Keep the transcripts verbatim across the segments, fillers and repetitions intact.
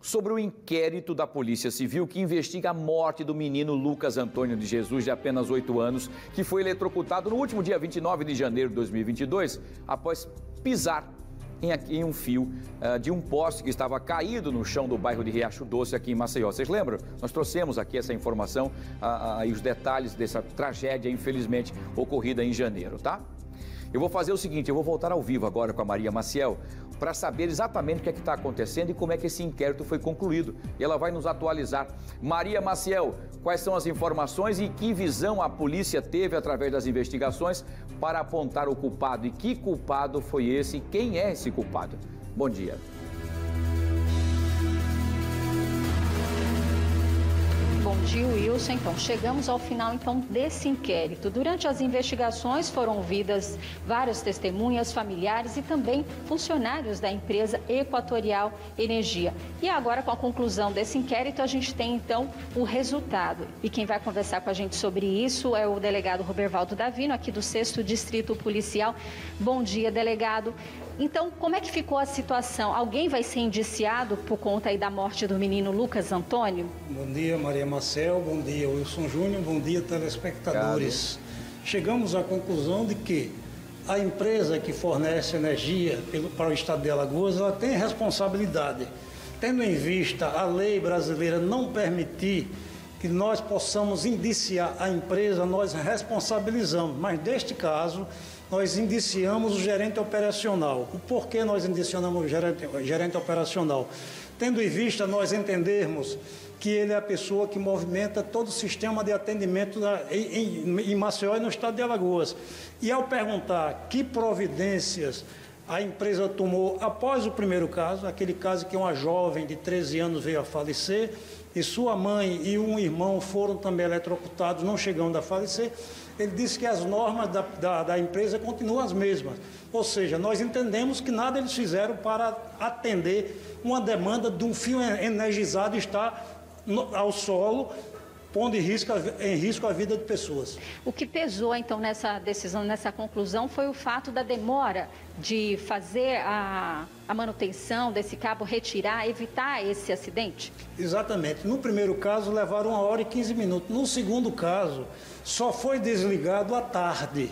sobre o inquérito da Polícia Civil que investiga a morte do menino Lucas Antônio de Jesus, de apenas oito anos, que foi eletrocutado no último dia vinte e nove de janeiro de dois mil e vinte e dois, após pisar em, em um fio uh, de um poste que estava caído no chão do bairro de Riacho Doce, aqui em Maceió. Vocês lembram? Nós trouxemos aqui essa informação uh, uh, e os detalhes dessa tragédia, infelizmente, ocorrida em janeiro, tá? Eu vou fazer o seguinte, eu vou voltar ao vivo agora com a Maria Maciel para saber exatamente o que é que está acontecendo e como é que esse inquérito foi concluído. E ela vai nos atualizar. Maria Maciel, quais são as informações e que visão a polícia teve através das investigações para apontar o culpado? E que culpado foi esse? Quem é esse culpado? Bom dia. Bom dia, Wilson. Então, chegamos ao final então desse inquérito. Durante as investigações foram ouvidas várias testemunhas, familiares e também funcionários da empresa Equatorial Energia. E agora, com a conclusão desse inquérito, a gente tem então o resultado. E quem vai conversar com a gente sobre isso é o delegado Robervaldo Davino, aqui do sexto Distrito Policial. Bom dia, delegado. Então, como é que ficou a situação? Alguém vai ser indiciado por conta aí da morte do menino Lucas Antônio? Bom dia, Maria Marcel. Bom dia, Wilson Júnior. Bom dia, telespectadores. Obrigado. Chegamos à conclusão de que a empresa que fornece energia para o estado de Alagoas, ela tem responsabilidade. Tendo em vista a lei brasileira não permitir que nós possamos indiciar a empresa, nós responsabilizamos. Mas, neste caso, nós indiciamos o gerente operacional. O porquê nós indiciamos o gerente, gerente operacional? Tendo em vista nós entendermos que ele é a pessoa que movimenta todo o sistema de atendimento na, em, em, em Maceió e no estado de Alagoas. E ao perguntar que providências a empresa tomou após o primeiro caso, aquele caso que uma jovem de treze anos veio a falecer, e sua mãe e um irmão foram também eletrocutados, não chegando a falecer, ele disse que as normas da, da, da empresa continuam as mesmas. Ou seja, nós entendemos que nada eles fizeram para atender uma demanda de um fio energizado estar no, ao solo, pondo em risco, em risco a vida de pessoas. O que pesou, então, nessa decisão, nessa conclusão, foi o fato da demora de fazer a, a manutenção desse cabo, retirar, evitar esse acidente? Exatamente. No primeiro caso, levaram uma hora e quinze minutos. No segundo caso, só foi desligado à tarde.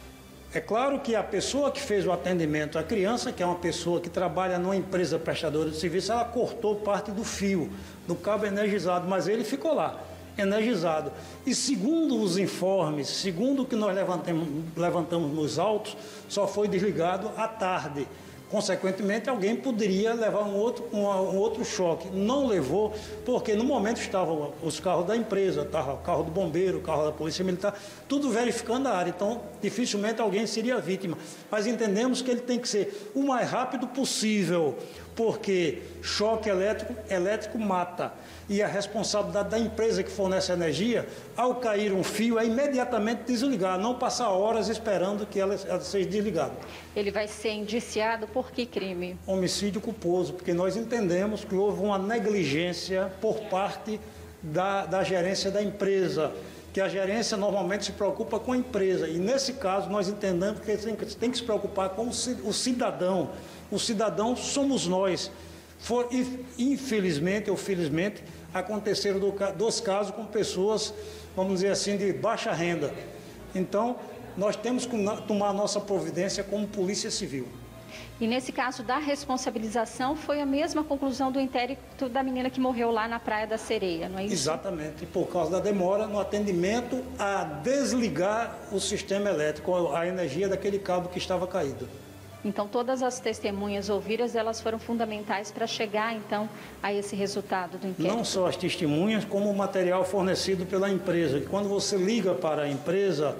É claro que a pessoa que fez o atendimento à criança, que é uma pessoa que trabalha numa empresa prestadora de serviço, ela cortou parte do fio, do cabo energizado, mas ele ficou lá, energizado. E segundo os informes, segundo o que nós levantamos, levantamos nos autos, só foi desligado à tarde. Consequentemente, alguém poderia levar um outro, um, um outro choque. Não levou, porque no momento estavam os carros da empresa, estava o carro do bombeiro, o carro da polícia militar, tudo verificando a área. Então, dificilmente alguém seria vítima. Mas entendemos que ele tem que ser o mais rápido possível, porque choque elétrico, elétrico mata. E a responsabilidade da empresa que fornece energia, ao cair um fio, é imediatamente desligar, não passar horas esperando que ela, ela seja desligada. Ele vai ser indiciado por que crime? Homicídio culposo, porque nós entendemos que houve uma negligência por parte da, da gerência da empresa, que a gerência normalmente se preocupa com a empresa. E nesse caso nós entendemos que tem, tem que se preocupar com o cidadão. O cidadão somos nós. For, infelizmente ou felizmente, aconteceram do, dos casos com pessoas, vamos dizer assim, de baixa renda. Então, nós temos que tomar a nossa providência como Polícia Civil. E nesse caso da responsabilização, foi a mesma conclusão do inquérito da menina que morreu lá na Praia da Sereia, não é isso? Exatamente, e por causa da demora no atendimento a desligar o sistema elétrico, a energia daquele cabo que estava caído. Então, todas as testemunhas ouvidas, elas foram fundamentais para chegar, então, a esse resultado do inquérito? Não só as testemunhas, como o material fornecido pela empresa. E quando você liga para a empresa,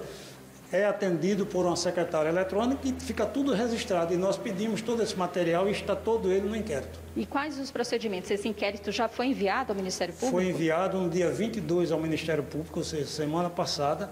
é atendido por uma secretária eletrônica e fica tudo registrado. E nós pedimos todo esse material e está todo ele no inquérito. E quais os procedimentos? Esse inquérito já foi enviado ao Ministério Público? Foi enviado no dia vinte e dois ao Ministério Público, ou seja, semana passada,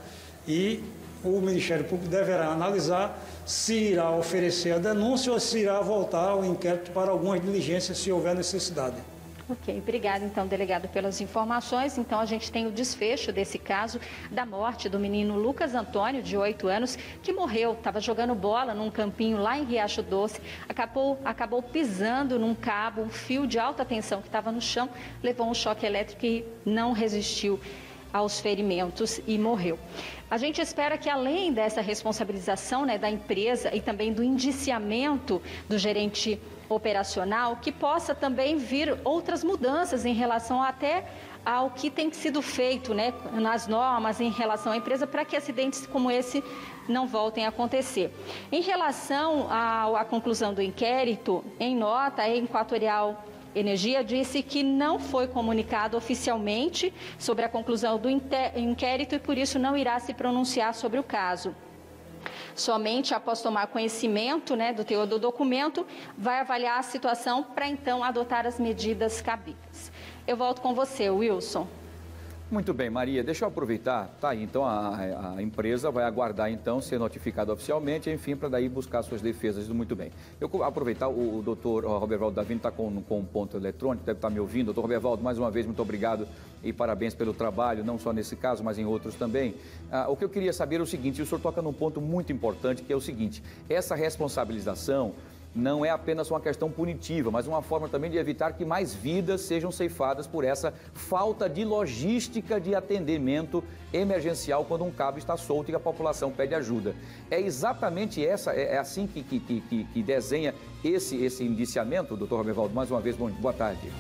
e o Ministério Público deverá analisar se irá oferecer a denúncia ou se irá voltar o inquérito para algumas diligências, se houver necessidade. Ok, obrigada então, delegado, pelas informações. Então a gente tem o desfecho desse caso da morte do menino Lucas Antônio, de oito anos, que morreu, estava jogando bola num campinho lá em Riacho Doce, acabou, acabou pisando num cabo, um fio de alta tensão que estava no chão, levou um choque elétrico e não resistiu aos ferimentos e morreu. A gente espera que, além dessa responsabilização, né, da empresa e também do indiciamento do gerente operacional, que possa também vir outras mudanças em relação até ao que tem sido feito, né, nas normas em relação à empresa, para que acidentes como esse não voltem a acontecer. Em relação à, à conclusão do inquérito, em nota, a Equatorial Energia disse que não foi comunicado oficialmente sobre a conclusão do inquérito e, por isso, não irá se pronunciar sobre o caso. Somente após tomar conhecimento, né, do teor do documento, vai avaliar a situação para então adotar as medidas cabíveis. Eu volto com você, Wilson. Muito bem, Maria, deixa eu aproveitar, tá aí, então a, a empresa vai aguardar então ser notificada oficialmente, enfim, para daí buscar suas defesas, muito bem. Eu vou aproveitar, o, o doutor Robervaldo Davino está com, com um ponto eletrônico, deve estar me ouvindo. Doutor Robervaldo, mais uma vez, muito obrigado e parabéns pelo trabalho, não só nesse caso, mas em outros também. Ah, o que eu queria saber é o seguinte, o senhor toca num ponto muito importante, que é o seguinte, essa responsabilização não é apenas uma questão punitiva, mas uma forma também de evitar que mais vidas sejam ceifadas por essa falta de logística de atendimento emergencial quando um cabo está solto e a população pede ajuda. É exatamente essa, é assim que, que, que, que desenha esse, esse indiciamento, doutor Robervaldo? Mais uma vez, bom, boa tarde.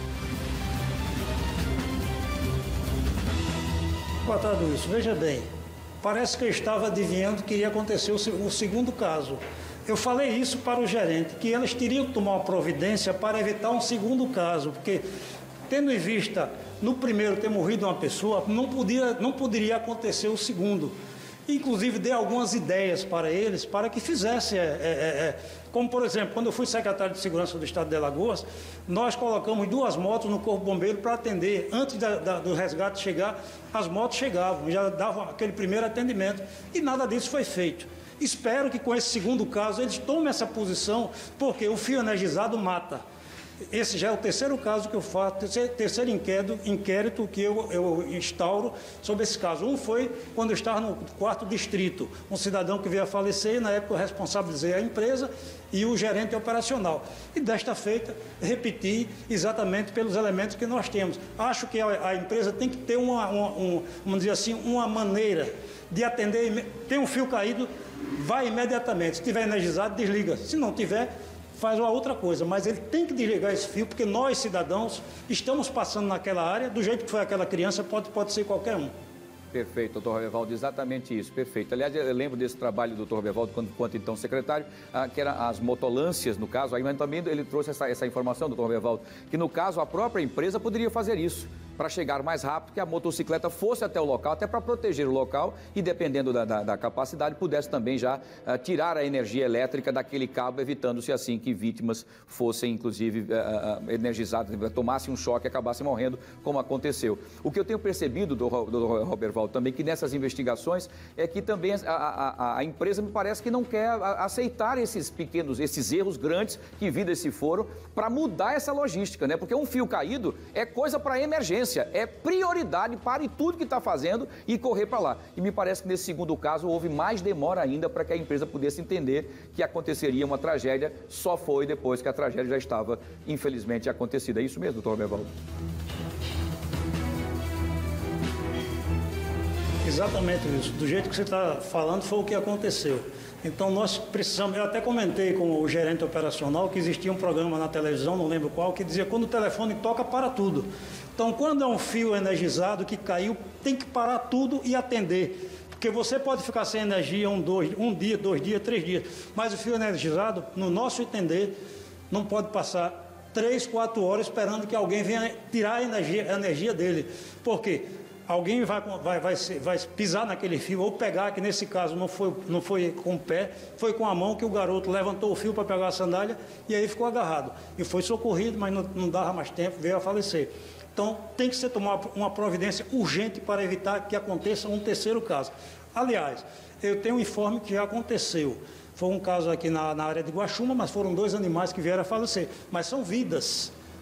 Boa tarde, Wilson. Veja bem, parece que eu estava adivinhando que iria acontecer o, o segundo caso. Eu falei isso para o gerente, que eles teriam que tomar uma providência para evitar um segundo caso, porque, tendo em vista no primeiro ter morrido uma pessoa, não, podia, não poderia acontecer o segundo. Inclusive, dei algumas ideias para eles, para que fizessem, é, é, é, como, por exemplo, quando eu fui secretário de Segurança do Estado de Alagoas, nós colocamos duas motos no Corpo Bombeiro para atender. Antes da, da, do resgate chegar, as motos chegavam, já davam aquele primeiro atendimento, e nada disso foi feito. Espero que com esse segundo caso eles tomem essa posição, porque o fio energizado mata. Esse já é o terceiro caso que eu faço, terceiro, terceiro inquérito, inquérito que eu, eu instauro sobre esse caso. Um foi quando eu estava no quarto distrito, um cidadão que veio a falecer, e na época eu responsabilizei a empresa e o gerente operacional. E desta feita, repeti exatamente pelos elementos que nós temos. Acho que a, a empresa tem que ter uma, uma, um, vamos dizer assim, uma maneira de atender. Tem um fio caído, vai imediatamente. Se estiver energizado, desliga. Se não tiver, faz uma outra coisa. Mas ele tem que desligar esse fio, porque nós, cidadãos, estamos passando naquela área, do jeito que foi aquela criança, pode, pode ser qualquer um. Perfeito, doutor Robervaldo, exatamente isso, perfeito. Aliás, eu lembro desse trabalho do doutor Robervaldo, quando, quando então secretário, ah, que eram as motolâncias, no caso, aí mas também ele trouxe essa, essa informação, doutor Robervaldo, que no caso a própria empresa poderia fazer isso, para chegar mais rápido, que a motocicleta fosse até o local, até para proteger o local e, dependendo da, da, da capacidade, pudesse também já uh, tirar a energia elétrica daquele cabo, evitando-se assim que vítimas fossem, inclusive, uh, uh, energizadas, tomassem um choque e acabassem morrendo, como aconteceu. O que eu tenho percebido, do, do Robervaldo, também, que nessas investigações, é que também a, a, a empresa me parece que não quer aceitar esses pequenos, esses erros grandes que vidas se foram, para mudar essa logística, né? Porque um fio caído é coisa para emergência. É prioridade, pare tudo que está fazendo e correr para lá. E me parece que nesse segundo caso houve mais demora ainda para que a empresa pudesse entender que aconteceria uma tragédia, só foi depois que a tragédia já estava, infelizmente, acontecida. É isso mesmo, doutor Robervaldo? Exatamente isso. Do jeito que você está falando, foi o que aconteceu. Então, nós precisamos... Eu até comentei com o gerente operacional que existia um programa na televisão, não lembro qual, que dizia quando o telefone toca, para tudo. Então, quando é um fio energizado que caiu, tem que parar tudo e atender. Porque você pode ficar sem energia um, dois, um dia, dois dias, três dias. Mas o fio energizado, no nosso entender, não pode passar três, quatro horas esperando que alguém venha tirar a energia, a energia dele. Por quê? Alguém vai, vai, vai, vai pisar naquele fio ou pegar, que nesse caso não foi, não foi com o pé, foi com a mão que o garoto levantou o fio para pegar a sandália e aí ficou agarrado. E foi socorrido, mas não, não dava mais tempo, veio a falecer. Então, tem que ser tomada uma providência urgente para evitar que aconteça um terceiro caso. Aliás, eu tenho um informe que já aconteceu. Foi um caso aqui na, na área de Guaxuma, mas foram dois animais que vieram a falecer. Mas são vidas.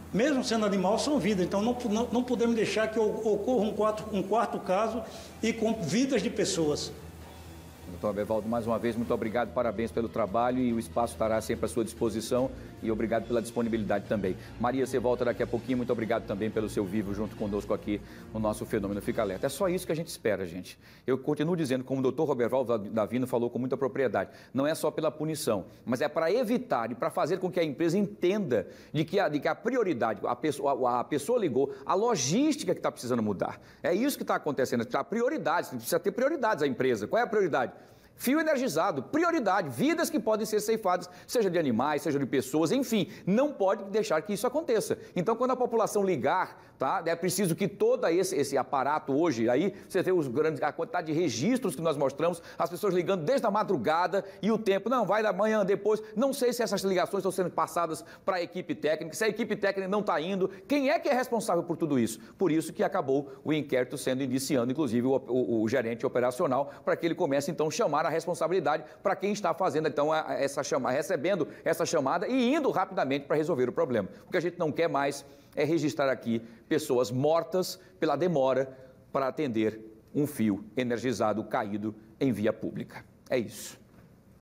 mesmo sendo animal, são vidas. Então, não, não, não podemos deixar que ocorra um quarto, um quarto caso e com vidas de pessoas. Doutor Abervaldo, mais uma vez, muito obrigado, parabéns pelo trabalho e o espaço estará sempre à sua disposição e obrigado pela disponibilidade também. Maria, você volta daqui a pouquinho, muito obrigado também pelo seu vivo junto conosco aqui no nosso Fenômeno Fica Alerta. É só isso que a gente espera, gente. Eu continuo dizendo, como o doutor Robervaldo Davino falou com muita propriedade, não é só pela punição, mas é para evitar e para fazer com que a empresa entenda de que a, de que a prioridade, a pessoa, a, a pessoa ligou, a logística que está precisando mudar. É isso que está acontecendo, a prioridade, precisa ter prioridades a empresa. Qual é a prioridade? Fio energizado, prioridade, vidas que podem ser ceifadas, seja de animais, seja de pessoas, enfim, não pode deixar que isso aconteça. Então, quando a população ligar, tá, é preciso que todo esse, esse aparato hoje, aí você vê os grandes, a quantidade de registros que nós mostramos, as pessoas ligando desde a madrugada e o tempo, não, vai da manhã, depois, não sei se essas ligações estão sendo passadas para a equipe técnica, se a equipe técnica não está indo, quem é que é responsável por tudo isso? Por isso que acabou o inquérito sendo iniciando, inclusive, o, o, o gerente operacional, para que ele comece, então, a chamar a responsabilidade para quem está fazendo, então, essa chamada, recebendo essa chamada e indo rapidamente para resolver o problema. O que a gente não quer mais é registrar aqui pessoas mortas pela demora para atender um fio energizado caído em via pública. É isso.